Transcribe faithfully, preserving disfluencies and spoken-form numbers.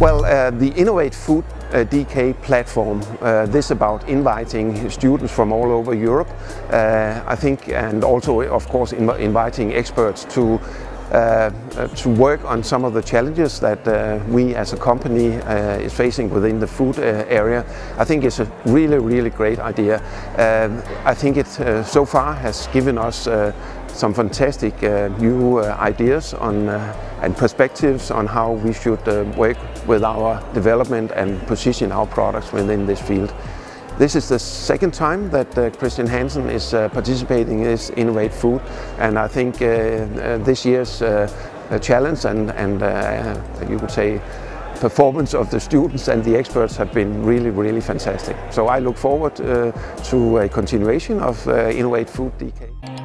Well, uh, the InnovateFood dot D K platform, uh, this about inviting students from all over Europe, uh, I think, and also of course inv inviting experts to uh, to work on some of the challenges that uh, we as a company uh, is facing within the food uh, area. I think it's a really, really great idea. Um, I think it uh, so far has given us uh, some fantastic uh, new uh, ideas on uh, and perspectives on how we should uh, work with our development and position our products within this field. This is the second time that uh, Christian Hansen is uh, participating in this Innovate Food, and I think uh, uh, this year's uh, challenge and, and uh, you could say performance of the students and the experts have been really, really fantastic. So I look forward uh, to a continuation of uh, InnovateFood dot D K.